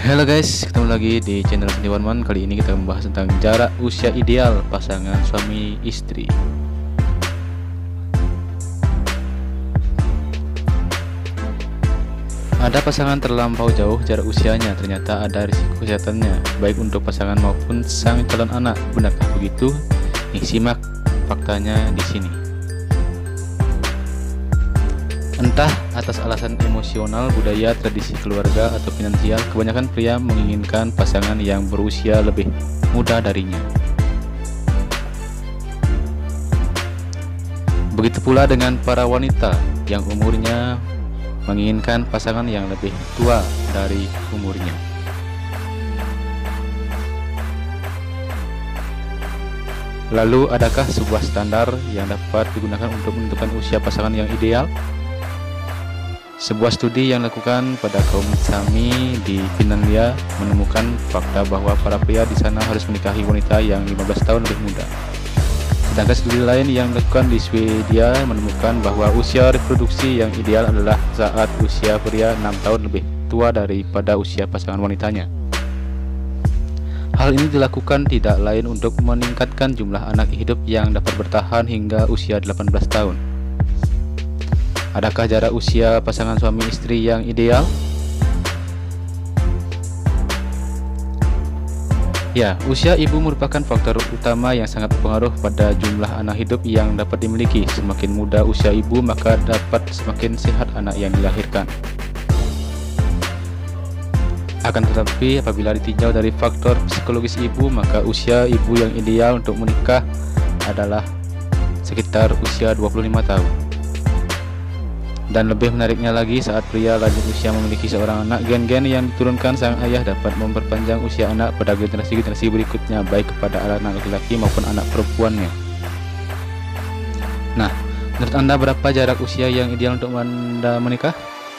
Halo guys, ketemu lagi di channel Sandiwan. Kali ini kita membahas tentang jarak usia ideal pasangan suami istri. Ada pasangan terlampau jauh jarak usianya, ternyata ada risiko kesehatannya, baik untuk pasangan maupun sang calon anak. Benarkah begitu? Nih, simak faktanya di sini. Entah atas alasan emosional, budaya, tradisi keluarga, atau finansial, kebanyakan pria menginginkan pasangan yang berusia lebih muda darinya. Begitu pula dengan para wanita yang umurnya menginginkan pasangan yang lebih tua dari umurnya. Lalu, adakah sebuah standar yang dapat digunakan untuk menentukan usia pasangan yang ideal? Sebuah studi yang dilakukan pada kaum Sami di Finlandia menemukan fakta bahwa para pria di sana harus menikahi wanita yang 15 tahun lebih muda. Sedangkan studi lain yang dilakukan di Swedia menemukan bahwa usia reproduksi yang ideal adalah saat usia pria 6 tahun lebih tua daripada usia pasangan wanitanya. Hal ini dilakukan tidak lain untuk meningkatkan jumlah anak hidup yang dapat bertahan hingga usia 18 tahun. Adakah jarak usia pasangan suami istri yang ideal? Ya, usia ibu merupakan faktor utama yang sangat berpengaruh pada jumlah anak hidup yang dapat dimiliki. Semakin muda usia ibu, maka dapat semakin sehat anak yang dilahirkan. Akan tetapi, apabila ditinjau dari faktor psikologis ibu, maka usia ibu yang ideal untuk menikah adalah sekitar usia 25 tahun. Dan lebih menariknya lagi, saat pria lanjut usia memiliki seorang anak, gen-gen yang diturunkan sang ayah dapat memperpanjang usia anak pada generasi-generasi berikutnya, baik kepada anak laki-laki maupun anak perempuannya. Nah, menurut Anda berapa jarak usia yang ideal untuk Anda menikah?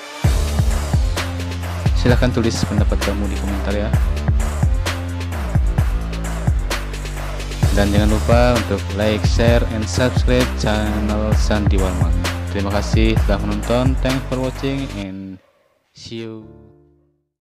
Silahkan tulis pendapat kamu di komentar ya. Dan jangan lupa untuk like, share, and subscribe channel Sandiwan. Terima kasih telah menonton. Thanks for watching and see you.